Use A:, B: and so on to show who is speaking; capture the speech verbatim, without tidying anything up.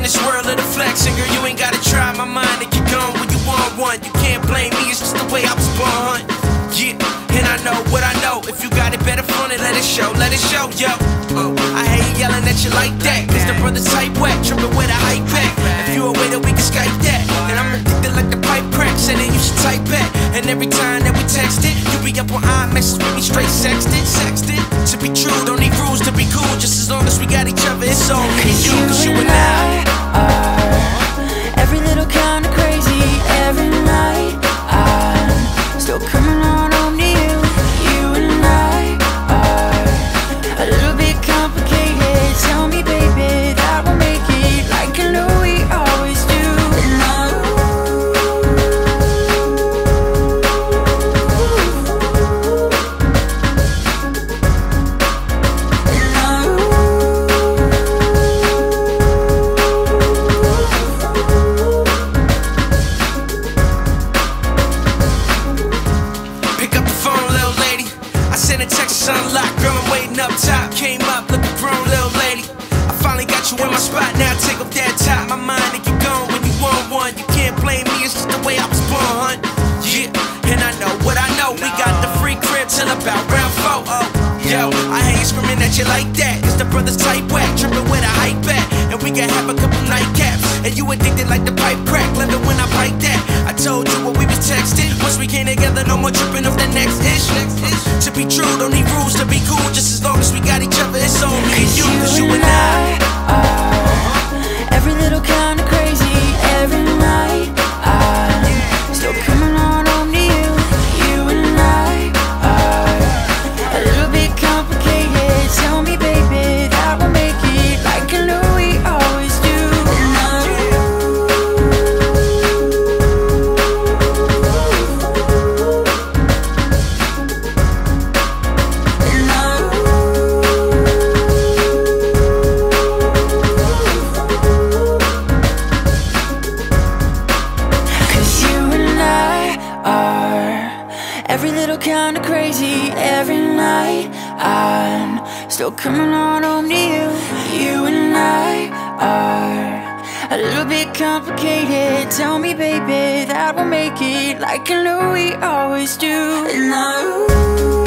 A: this world of the flex, and girl, you ain't gotta try my mind to get going when you want one. You can't blame me, it's just the way I was born. Yeah, and I know what I know. If you got it better front it, let it show, let it show, yo. Oh, I hate you yelling at you like that, cause the brother's tight whack, trippin' with a hype pack. If you away, then we can Skype that. And I'm addicted like the pipe crack, said then you should type back. And every time that we text it, you be up on iMessage with me, straight sexted, sexted. To be true, don't need rules to be cool, just as long as we got each other, it's all me and you, cause you and I
B: are every little kind of crazy. Every night I'm still coming on home to you. You and I are a little bit complicated. Tell me, baby, that we'll make it like I know we always do. And I
A: unlocked, girl, I'm waiting up top. Came up, looking grown, little lady. I finally got you in my spot, now take off that top. My mind to get going when you want one. You can't blame me, it's just the way I was born. Yeah, and I know what I know. We got the free crib till about round four. Oh, yo, I ain't screaming at you like that. It's the brother's type whack, trippin' with a hype back. And we can have a couple nightcaps. And you addicted like the pipe crack, love it when I bite that. I told you what we was texting. Once we came together, no more tripping off the next ish. To be true, don't need rules to be cool, just as long as we got each other, it's on me and you, cause you and I
B: are every little kind of crazy. Every night I'm still coming on home to you. You and I are a little bit complicated. Tell me, baby, that we'll make it like I know we always do. And I every little kind of crazy. Every night I'm still coming on home to you. You and I are a little bit complicated. Tell me, baby, that we'll make it like I know we always do. And I